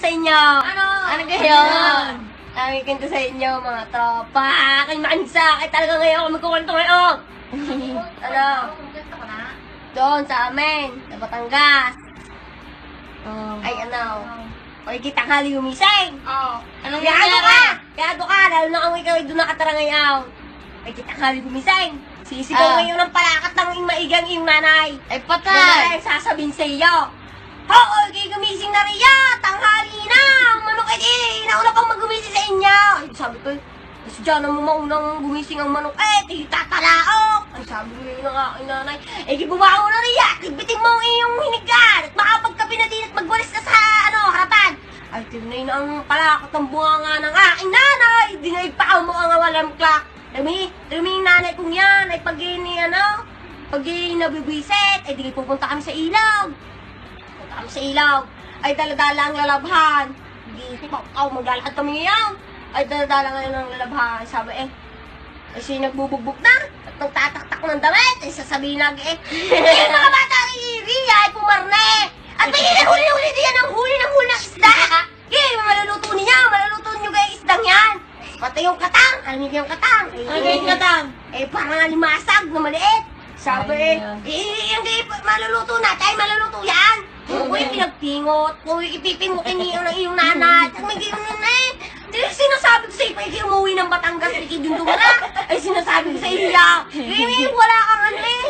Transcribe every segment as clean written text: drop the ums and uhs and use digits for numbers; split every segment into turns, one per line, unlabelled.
sa inyo.
Ano?
Ano ngayon? Ang ikinto sa inyo, mga tropa. Aking makinig sa akin talaga ngayon ako magkukwento ngayon. Ano?
Gusto ko na.
Doon sa amin, sa Batangas. Ay, ano? O, kitang hali gumising.
Oo.
Anong Gado ka, lalo na kung ikaw ay doon nakatara ngayon. Ay, kitang hali gumising. Sisigaw ngayon ng palakat ng maigang iyong nanay.
Ay,
Patay! Sasabihin sa iyo. Hoy, kayo gumising na riya! Tanghali na! Manok eh! Nauna pang magumising sa inyo! Ay, sabi ko, kasi dyan mo maunang gumising ang manok di tatalaok! Ay, sabi ko yun ng aking nanay, gibubaho na riya! Tigbitin mo ang iyong hinigan! At makapagkapi na din at magwalis ka sa, harapan! Ay, tinay na ang palakat ng bunga ng aking nanay! Dinaig pa mo ang awalam klak! Dami nanay kong yan, ay pag nabibwisit, ay di pupunta kami sa ilog. Punta kami sa ilog, ay daladala ang lalabhan. Di maglalakad kami ngayon. Ay daladala ngayon ang lalabhan. Sabi kasi nagbubugbog na, at nagtataktak ng damit, ay sasabihin lagi yung mga bata ang iriya, ay pumarne. At may huli diyan ang huli ng isda. Maluluto nyo kayo isdang yan. Pati yung katang, alam niyo yung katang?
Ano yung katang?
Parang alimasag na maliit. Sabi hindi maluluto na, tayo maluluto yan. Kung pinagpingot, kung ipipingutin niyo ng iyong nanay, may gano'n na sinasabi ko sa iyo, pag umuwi ng Batangas, ikidundong na. Ay sinasabi ko sa iyo, wala kang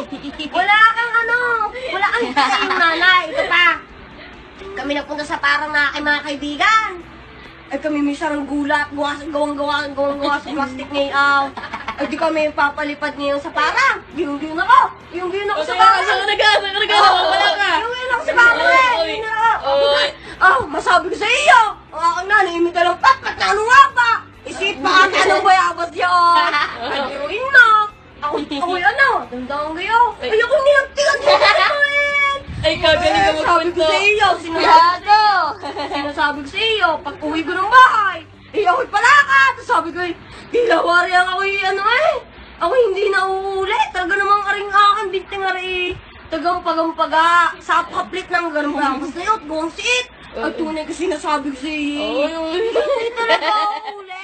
wala kang sa iyong nanay. Ito pa, kami napunta sa parang na mga kaibigan. Ay kami minsan gulat, gawang-gawa sa plastic ngayon. Ay di kami papalipad ngayon sa parang. Yung ako. Yung ako sa parang.
Saan ka? Wala ka.
Yung ako sa parang masabi ko sa iyo. Ang aking nanay, imita lang pat na ano nga pa. Isip pa ka anong bayabas yun. Ay diruin na. Ako dandang kayo. Ayoko nilagtigan mo
Ay, kagaling ka
sabi ko
magpunto.
sa iyo, sinasabi ko sa iyo, pag uwi ko ng bahay, ako'y palakad. Sabi ko, dilawari ako'y ako hindi na uulit. Talaga namang aring aking binting ari. Tagampaga, sa kaplit ng ganun ba, mas na yun, buwang siit. At tunay kasi sinasabi ko sa iyo, hindi talaga uulit.